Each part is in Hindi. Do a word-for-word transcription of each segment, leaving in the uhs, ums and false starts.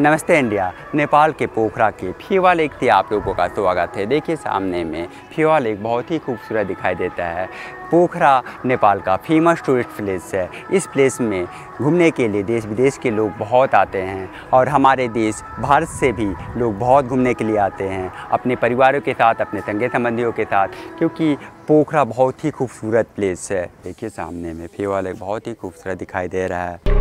नमस्ते इंडिया। नेपाल के पोखरा के फेवा लेक से आप लोगों का स्वागत है। देखिए सामने में फेवा लेक बहुत ही खूबसूरत दिखाई देता है। पोखरा नेपाल का फेमस टूरिस्ट प्लेस है। इस प्लेस में घूमने के लिए देश विदेश के लोग बहुत आते हैं और हमारे देश भारत से भी लोग बहुत घूमने के लिए आते हैं अपने परिवारों के साथ, अपने संगी संबंधियों के साथ, क्योंकि पोखरा बहुत ही खूबसूरत प्लेस है। देखिए सामने में फेवा लेक बहुत ही खूबसूरत दिखाई दे रहा है।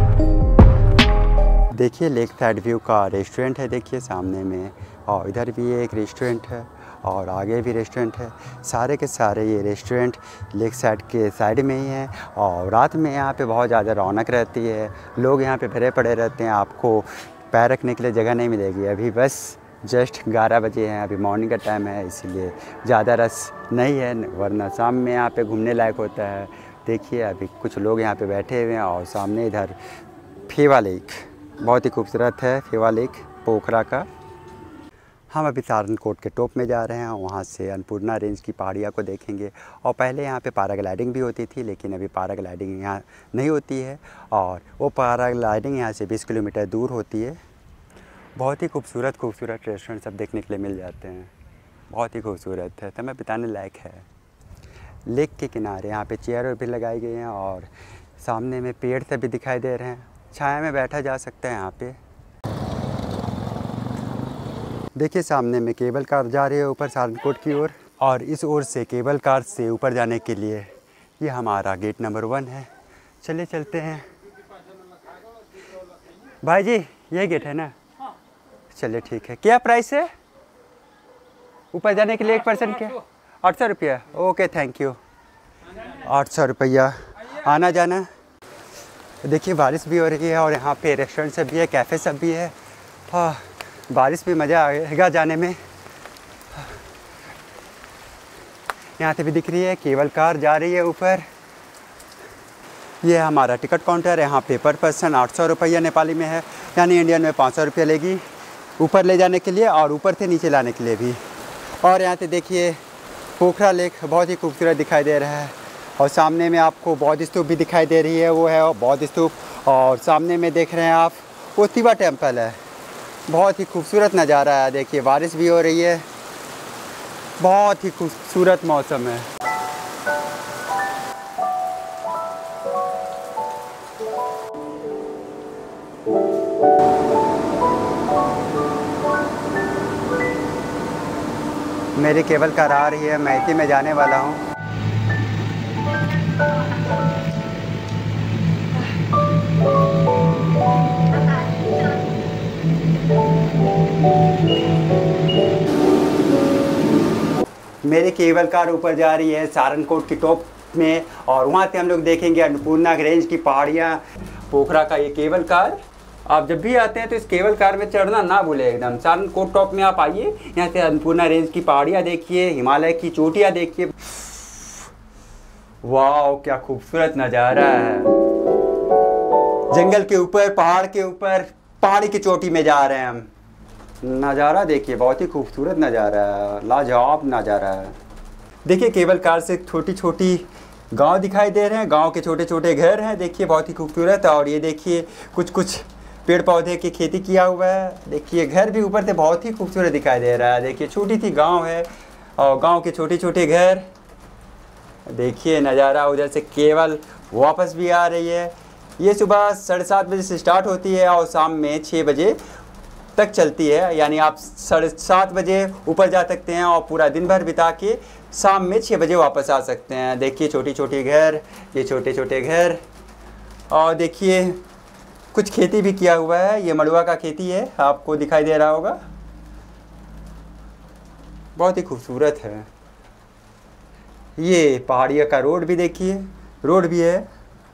देखिए लेक साइड व्यू का रेस्टोरेंट है, देखिए सामने में, और इधर भी एक रेस्टोरेंट है और आगे भी रेस्टोरेंट है। सारे के सारे ये रेस्टोरेंट लेक साइड के साइड में ही हैं और रात में यहाँ पे बहुत ज़्यादा रौनक रहती है। लोग यहाँ पे भरे पड़े रहते हैं, आपको पैर रखने के लिए जगह नहीं मिलेगी। अभी बस जस्ट ग्यारह बजे हैं, अभी मॉर्निंग का टाइम है, इसीलिए ज़्यादा रस नहीं है, वरना शाम में यहाँ पे घूमने लायक होता है। देखिए अभी कुछ लोग यहाँ पे बैठे हुए हैं और सामने इधर फेवा लेक बहुत ही खूबसूरत है। फेवा लेक पोखरा का। हम अभी सारनकोट के टॉप में जा रहे हैं, वहाँ से अन्नपूर्णा रेंज की पहाड़ियाँ को देखेंगे। और पहले यहाँ पे पैराग्लाइडिंग भी होती थी, लेकिन अभी पैराग्लाइडिंग यहाँ नहीं होती है और वो पैराग्लाइडिंग यहाँ से बीस किलोमीटर दूर होती है। बहुत ही खूबसूरत खूबसूरत रेस्टोरेंट सब देखने के लिए मिल जाते हैं, बहुत ही खूबसूरत है, समय बिताने लायक है। लेक के किनारे यहाँ पे चेयर भी लगाई गई हैं और सामने में पेड़ से भी दिखाई दे रहे हैं, छाया में बैठा जा सकता है यहाँ पे। देखिए सामने में केबल कार जा रही है ऊपर सारनकोट की ओर, और इस ओर से केबल कार से ऊपर जाने के लिए ये हमारा गेट नंबर वन है। चलिए चलते हैं। भाई जी ये गेट है ना? चलिए ठीक है। क्या प्राइस है ऊपर जाने के लिए एक पर्सन के? आठ सौ रुपया। Okay thank you. आठ सौ रुपया आना जाना। देखिए बारिश भी हो रही है और यहाँ पे रेस्टोरेंट सब भी है, कैफ़े सब भी है। हाँ बारिश भी मज़ा आएगा जाने में। यहाँ से भी दिख रही है केबल कार जा रही है ऊपर। ये हमारा टिकट काउंटर है। यहाँ पे पर पर्सन आठ सौ रुपया नेपाली में है, यानी इंडियन में पाँच सौ रुपया लेगी ऊपर ले जाने के लिए और ऊपर से नीचे लाने के लिए भी। और यहाँ से देखिए पोखरा लेक बहुत ही खूबसूरत दिखाई दे रहा है और सामने में आपको बौद्ध स्तूप भी दिखाई दे रही है, वो है बौद्ध स्तूप। और सामने में देख रहे हैं आप वो शिवा टेम्पल है। बहुत ही खूबसूरत नज़ारा है। देखिए बारिश भी हो रही है, बहुत ही खूबसूरत मौसम है। मेरी केबल कार आ रही है, मैं इसी में जाने वाला हूँ। मेरी केबल कार ऊपर जा रही है सारनकोट की टॉप में और वहाँ से हम लोग देखेंगे अन्नपूर्णा रेंज की पहाड़ियाँ। पोखरा का ये केबल कार, आप जब भी आते हैं तो इस केबल कार में चढ़ना ना भूलें एकदम। सारनकोट टॉप में आप आइए, यहाँ से अन्नपूर्णा रेंज की पहाड़ियाँ देखिए, हिमालय की चोटियाँ देखिए। वाह क्या खूबसूरत नज़ारा है। जंगल के ऊपर, पहाड़ के ऊपर, पहाड़ी की चोटी में जा रहे हैं हम। नज़ारा देखिए बहुत ही खूबसूरत नज़ारा है, लाजवाब नज़ारा है। देखिए केबल कार से छोटी छोटी गांव दिखाई दे रहे हैं, गांव के छोटे छोटे घर हैं, देखिए बहुत ही खूबसूरत। और ये देखिए कुछ कुछ पेड़ पौधे की खेती किया हुआ है। देखिए घर भी ऊपर से बहुत ही खूबसूरत दिखाई दे रहा है। देखिए छोटी सी गांव है और गांव के छोटे छोटे घर। देखिए नज़ारा। उधर से केबल वापस भी आ रही है। ये सुबह साढ़े सात बजे से स्टार्ट होती है और शाम में छः बजे तक चलती है, यानी आप साढ़े सात बजे ऊपर जा सकते हैं और पूरा दिन भर बिता के शाम में छः बजे वापस आ सकते हैं। देखिए छोटी छोटी घर, ये छोटे छोटे घर। और देखिए कुछ खेती भी किया हुआ है, ये मड़ुआ का खेती है, आपको दिखाई दे रहा होगा। बहुत ही खूबसूरत है। ये पहाड़ियों का रोड भी देखिए, रोड भी है।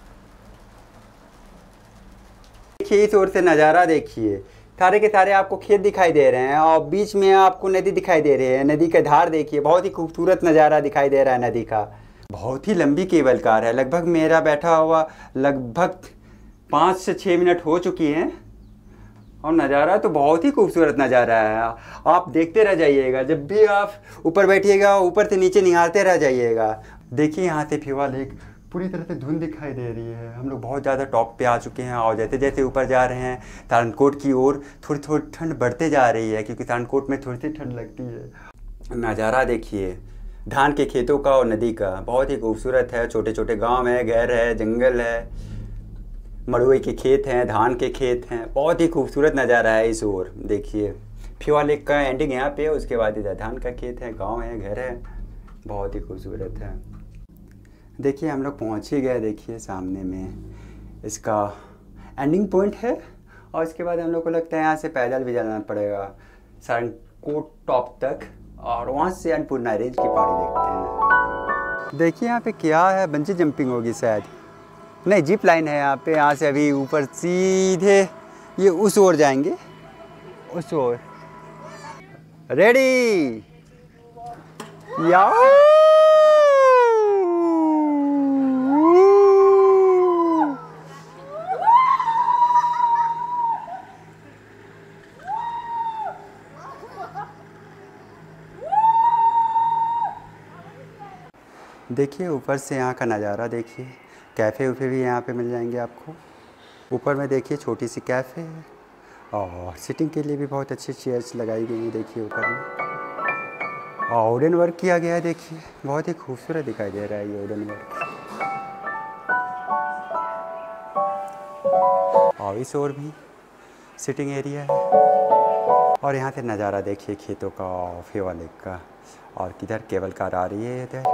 देखिए इस ओर से नज़ारा देखिए, सारे के सारे आपको खेत दिखाई दे रहे हैं और बीच में आपको नदी दिखाई दे रही है। नदी का धार देखिए, बहुत ही खूबसूरत नज़ारा दिखाई दे रहा है नदी का। बहुत ही लंबी केबल कार है, लगभग मेरा बैठा हुआ लगभग पाँच से छः मिनट हो चुकी हैं और नज़ारा तो बहुत ही खूबसूरत नज़ारा है। आप देखते रह जाइएगा, जब भी आप ऊपर बैठिएगा ऊपर से नीचे निहारते रह जाइएगा। देखिए यहाँ से फेवा लेक पूरी तरह से धुंध दिखाई दे रही है। हम लोग बहुत ज़्यादा टॉप पे आ चुके हैं और जैसे जैसे ऊपर जा रहे हैं तारनकोट की ओर थोड़ी थोड़ी ठंड बढ़ते जा रही है, क्योंकि तारनकोट में थोड़ी सी ठंड लगती है। नज़ारा देखिए धान के खेतों का और नदी का, बहुत ही खूबसूरत है। छोटे छोटे गांव है, गैर है, जंगल है, मड़ुए के खेत हैं, धान के खेत हैं। बहुत ही खूबसूरत नज़ारा है। इस ओर देखिए फेवा लेक का एंडिंग यहाँ पे है, उसके बाद इधर धान का खेत है, गांव है, घर है, बहुत ही खूबसूरत है। देखिए हम लोग पहुँच ही गए। देखिए सामने में इसका एंडिंग पॉइंट है और इसके बाद हम लोग को लगता है यहाँ से पैदल भी जाना पड़ेगा तारनकोट टॉप तक, और वहाँ से अन्नपूर्णा रेंज की पहाड़ी देखते हैं। देखिए यहाँ पे क्या है, बंजी जंपिंग होगी शायद, नहीं जिप लाइन है यहाँ पे। यहाँ से अभी ऊपर सीधे ये उस ओर जाएंगे, उस ओर। रेडी या देखिए ऊपर से यहाँ का नज़ारा देखिए। कैफ़े वूफ़े भी यहाँ पे मिल जाएंगे आपको। ऊपर में देखिए छोटी सी कैफ़े है और सिटिंग के लिए भी बहुत अच्छी चेयर्स लगाई गई है। देखिए ऊपर में और वुडन वर्क किया गया है। देखिए बहुत ही खूबसूरत दिखाई दे रहा है ये वुडन वर्क। और इस ओर भी सिटिंग एरिया है और यहाँ से नज़ारा देखिए खेतों का और फेवा लेक का। और किधर केबल कार आ रही है इधर।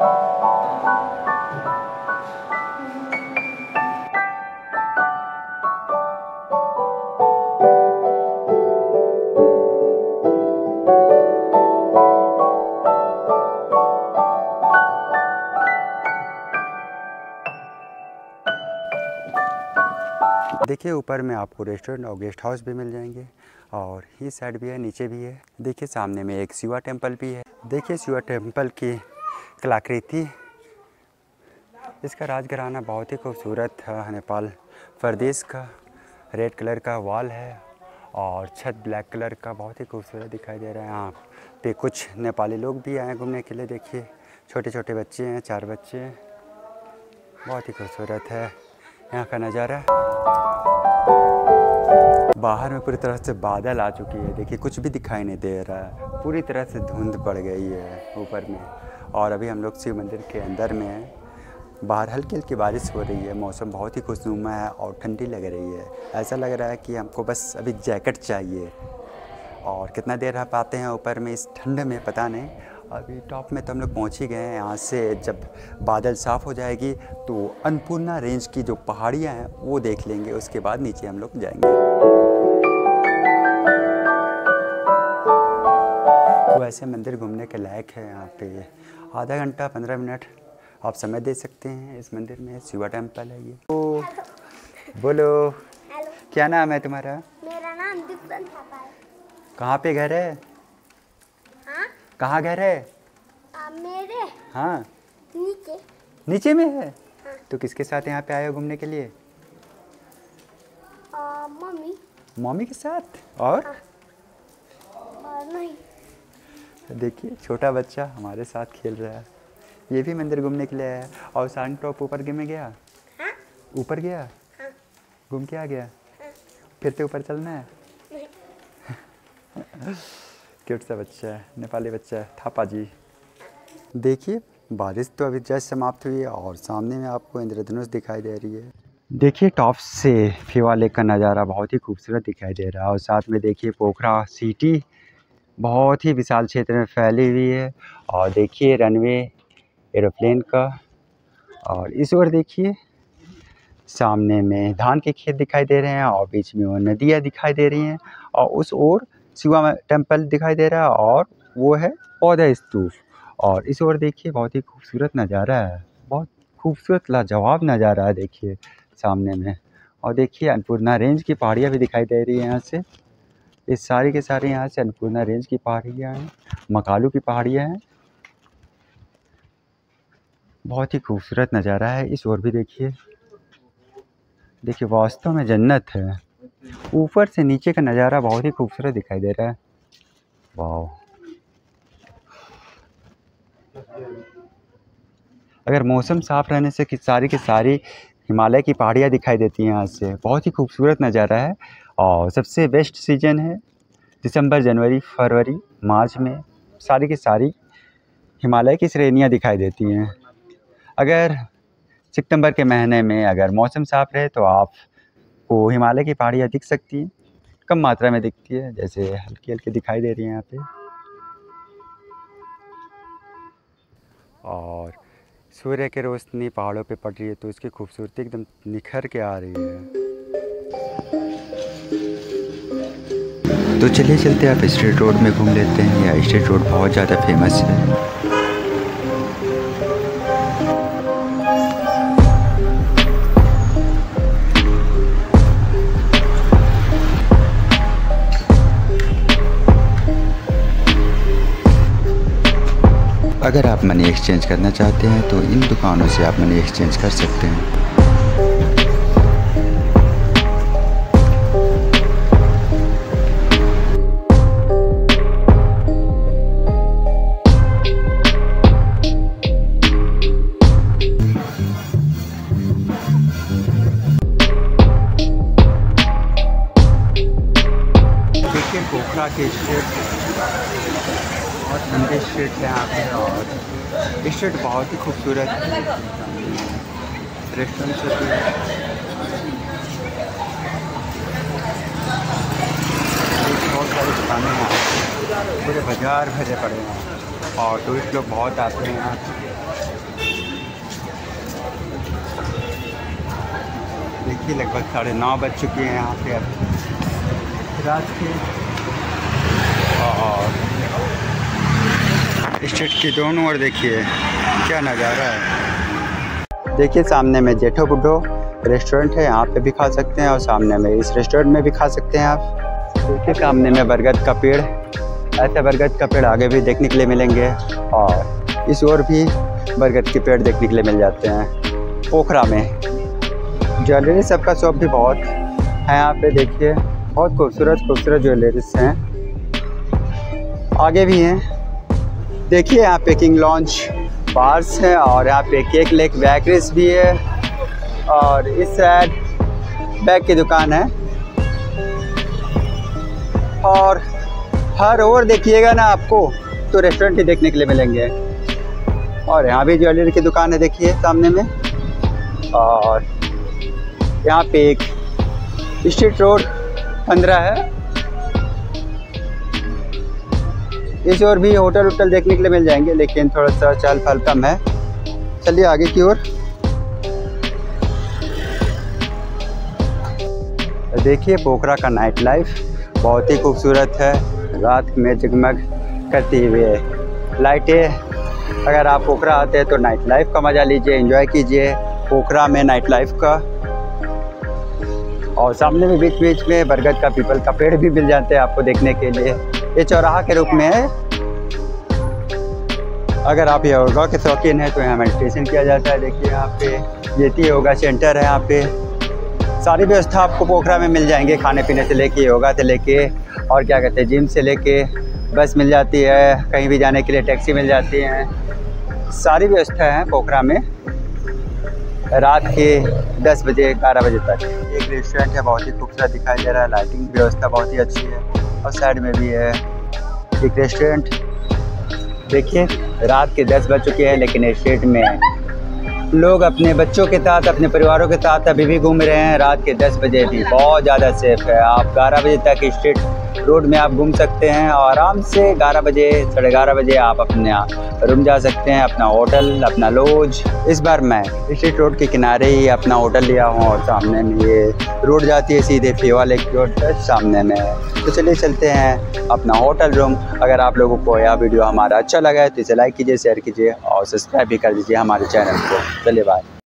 देखिए ऊपर में आपको रेस्टोरेंट और गेस्ट हाउस भी मिल जाएंगे और इस साइड भी है, नीचे भी है। देखिए सामने में एक शिवा टेम्पल भी है। देखिए शिवा टेम्पल की कलाकृति, इसका राजघराना बहुत ही खूबसूरत है। नेपाल प्रदेश का रेड कलर का वॉल है और छत ब्लैक कलर का, बहुत ही खूबसूरत दिखाई दे रहा है। यहाँ पे कुछ नेपाली लोग भी आए घूमने के लिए। देखिए छोटे छोटे बच्चे हैं, चार बच्चे हैं, बहुत ही खूबसूरत है यहाँ का नज़ारा। बाहर में पूरी तरह से बादल आ चुकी है। देखिए कुछ भी दिखाई नहीं दे रहा है, पूरी तरह से धुंध पड़ गई है ऊपर में। और अभी हम लोग शिव मंदिर के अंदर में हैं। बाहर हल्की हल्की बारिश हो रही है, मौसम बहुत ही खुशनुमा है और ठंडी लग रही है। ऐसा लग रहा है कि हमको बस अभी जैकेट चाहिए। और कितना देर रह पाते हैं ऊपर में इस ठंड में पता नहीं। अभी टॉप में तो हम लोग पहुँच ही गए हैं। यहाँ से जब बादल साफ़ हो जाएगी तो अन्नपूर्णा रेंज की जो पहाड़ियाँ हैं वो देख लेंगे, उसके बाद नीचे हम लोग जाएंगे। तो ऐसे मंदिर घूमने के लायक है। यहाँ पे आधा घंटा पंद्रह मिनट आप समय दे सकते हैं इस मंदिर में। शिवा टेम्पल है ये। तो बोलो हेलो, क्या नाम है तुम्हारा? मेरा नाम दीप्तन थापा है। कहाँ पे घर है? हाँ? कहाँ घर है? आ, मेरे हाँ नीचे नीचे में है। हाँ। तो किसके साथ यहाँ पे आए हो घूमने के लिए? आ, मम्मी मम्मी के साथ। और हाँ। और नहीं। देखिए छोटा बच्चा हमारे साथ खेल रहा है। ये भी मंदिर घूमने के लिए आया है। और सान टॉप ऊपर में गया। हाँ? ऊपर गया। हाँ। घूम के आ गया। हाँ। फिर से ऊपर चलना है। नहीं। क्यूट सा बच्चा है, नेपाली बच्चा है, थापा जी। देखिए बारिश तो अभी जस्ट समाप्त हुई है और सामने में आपको इंद्रधनुष दिखाई दे रही है। देखिए टॉप से फेवा लेक का नज़ारा बहुत ही खूबसूरत दिखाई दे रहा है। और साथ में देखिए पोखरा सिटी बहुत ही विशाल क्षेत्र में फैली हुई है। और देखिए रनवे एरोप्लेन का। और इस ओर देखिए सामने में धान के खेत दिखाई दे रहे हैं और बीच में वो नदियाँ दिखाई दे रही हैं। और उस ओर शिवा टेम्पल दिखाई दे रहा है और वो है पौधा स्तूप। और इस ओर देखिए बहुत ही खूबसूरत नज़ारा है, बहुत खूबसूरत लाजवाब नज़ारा है। देखिए सामने में। और देखिए अन्नपूर्णा रेंज की पहाड़ियाँ भी दिखाई दे रही है यहाँ से। ये सारी के सारे यहाँ से अन्नपूर्णा रेंज की पहाड़ियाँ हैं, मकालू की पहाड़ियाँ हैं। बहुत ही खूबसूरत नज़ारा है। इस ओर भी देखिए, देखिए वास्तव में जन्नत है। ऊपर से नीचे का नज़ारा बहुत ही खूबसूरत दिखाई दे रहा है। वाह, अगर मौसम साफ़ रहने से कि सारी की सारी हिमालय की पहाड़ियाँ दिखाई देती हैं यहाँ से। बहुत ही खूबसूरत नज़ारा है और सबसे बेस्ट सीज़न है दिसंबर, जनवरी, फरवरी, मार्च में सारी की सारी हिमालय की श्रेणियाँ दिखाई देती हैं। अगर सितंबर के महीने में अगर मौसम साफ़ रहे तो आपको हिमालय की पहाड़ियाँ दिख सकती हैं, कम मात्रा में दिखती है, जैसे हल्की हल्की दिखाई दे रही हैं यहाँ पे। और सूर्य की रोशनी पहाड़ों पे पड़ रही है तो इसकी खूबसूरती एकदम निखर के आ रही है। तो चलिए चलते आप स्ट्रेट रोड में घूम लेते हैं। यह स्ट्रेट रोड बहुत ज़्यादा फेमस है। अगर आप मनी एक्सचेंज करना चाहते हैं तो इन दुकानों से आप मनी एक्सचेंज कर सकते हैं। देखिए पोखरा के स्ट्रीट बहुत लंबे स्ट्रीट है यहाँ पे और स्ट्रीट बहुत ही खूबसूरत है। रेस्टोरेंट से भी बहुत सारी दुकानें हैं, पूरे बाज़ार भरे पड़े हैं और टूरिस्ट लोग बहुत आते हैं यहाँ। देखिए लगभग साढ़े नौ बज चुके हैं यहाँ पे अब रात के। और स्ट्रीट के दोनों ओर देखिए क्या नज़ारा है। देखिए सामने में जेठो बुड्ढो रेस्टोरेंट है, यहाँ पे भी खा सकते हैं और सामने में इस रेस्टोरेंट में भी खा सकते हैं आप। देखिए सामने में बरगद का पेड़, ऐसे बरगद का पेड़ आगे भी देखने के लिए मिलेंगे और इस ओर भी बरगद के पेड़ देखने के लिए मिल जाते हैं। पोखरा में ज्वेलरी सबका शॉप भी बहुत है यहाँ पे। देखिए बहुत खूबसूरत खूबसूरत ज्वेलरीज हैं, आगे भी हैं। देखिए यहाँ पे किंग लॉन्च बार्स है और यहाँ पे केक लेक बेकरीज भी है और इस साइड बैग की दुकान है और हर ओर देखिएगा ना आपको तो रेस्टोरेंट ही देखने के लिए मिलेंगे। और यहाँ भी ज्वेलरी की दुकान है देखिए सामने में। और यहाँ पे एक स्ट्रीट रोड पंद्रह है, इस ओर भी होटल वोटल देखने के लिए मिल जाएंगे लेकिन थोड़ा सा चहल पहल कम है। चलिए आगे की ओर। देखिए पोखरा का नाइट लाइफ बहुत ही खूबसूरत है, रात में जगमग करती हुए लाइटें। अगर आप पोखरा आते हैं तो नाइट लाइफ का मज़ा लीजिए, एंजॉय कीजिए पोखरा में नाइट लाइफ का। और सामने में बीच बीच में बरगद का पीपल का पेड़ भी मिल जाते हैं आपको देखने के लिए। ये चौराहा के रूप में है। अगर आप योगा के शौकीन हैं तो यहाँ मेडिटेशन किया जाता है। देखिए यहाँ पे येती योगा सेंटर है, यहाँ पे सारी व्यवस्था आपको पोखरा में मिल जाएंगे, खाने पीने से लेके योगा से लेके और क्या कहते हैं जिम से लेके बस मिल जाती है, कहीं भी जाने के लिए टैक्सी मिल जाती है, सारी व्यवस्था है पोखरा में रात के दस बजे ग्यारह बजे तक। एक रेस्टोरेंट है बहुत ही खूबसूरत दिखाई दे रहा है, लाइटिंग व्यवस्था बहुत ही अच्छी है और साइड में भी है एक रेस्टोरेंट। देखिए रात के दस बज चुके हैं लेकिन स्ट्रीट में लोग अपने बच्चों के साथ अपने परिवारों के साथ अभी भी घूम रहे हैं। रात के दस बजे भी बहुत ज़्यादा सेफ है, आप ग्यारह बजे तक स्ट्रीट रोड में आप घूम सकते हैं और आराम से ग्यारह बजे साढ़े ग्यारह बजे आप अपने रूम जा सकते हैं, अपना होटल अपना लॉज। इस बार मैं स्ट्रीट रोड के किनारे ही अपना होटल लिया हूँ और सामने में ये रोड जाती है सीधे फेवा लेक की ओर तक सामने में। तो चलिए चलते हैं अपना होटल रूम। अगर आप लोगों को यह वीडियो हमारा अच्छा लगा है तो इसे लाइक कीजिए, शेयर कीजिए और सब्सक्राइब भी कर दीजिए हमारे चैनल को। चलिए बाय।